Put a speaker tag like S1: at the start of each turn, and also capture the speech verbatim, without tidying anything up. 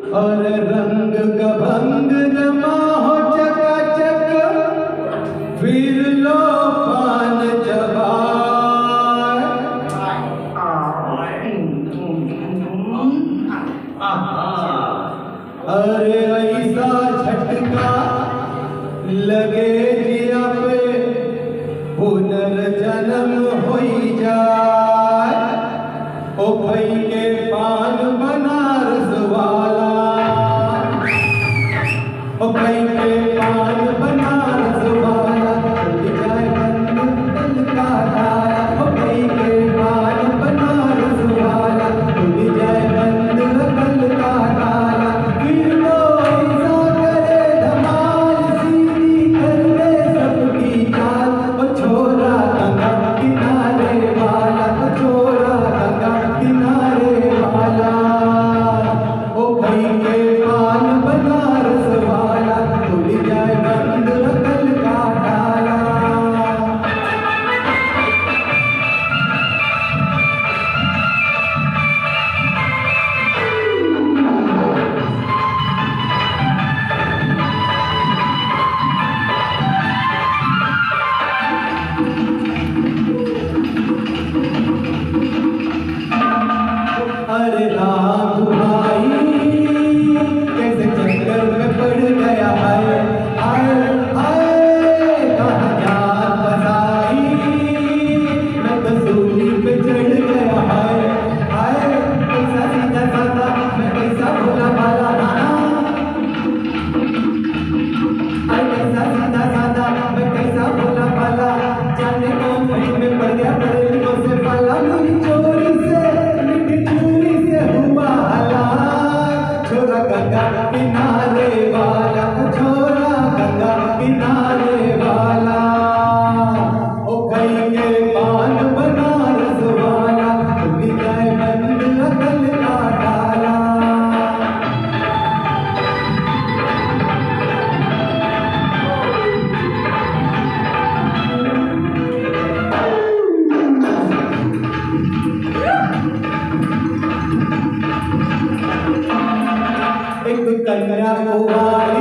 S1: और रंग का भंग जमा हो चकाचक, फिर लो पान चबाए। अरे ऐसा झटका लगे जिया पे पुनर्जन्म होई जाए। ओ भाई के पान बनारस वाला, ओ भाई के पान बनारस वाला, खुल जाए बंद दिल का ताला। ओ भाई के पान बनारस वाला, खुल जाए बंद दिल का ताला। फिर तो ऐसा करे धमाल, सीधी कर दे सबकी चाल। ओ छोरा गंगा किनारे वाला, ओ छोरा गंगा किनारे वाला। ओ भाई के पान बनारस वाला, खुल जाए बंद अकल का ताला। अरे राम भाई कैसे चक्कर में पड़ गया है। हाय हाय कहाँ जान बसाई, मैं तो सूली पे चढ़ गया है। हाय कैसा सीधा साधा, मैं कैसा भोला भाला। हाय कैसा सीधा साधा, मैं कैसा भोला भाला। जाने कौन फंस में पड़ गया, बड़े लोगों से पाला। मेरी चोरी से मिट्टी चोरी से हुआ हला। छोरा गंगा किनारे वाला, छोरा गंगा किनारे वाला। ओ कई के पान बनारस वाला, खुल जाए बंद अकल का ताला। एक कन्या कुमार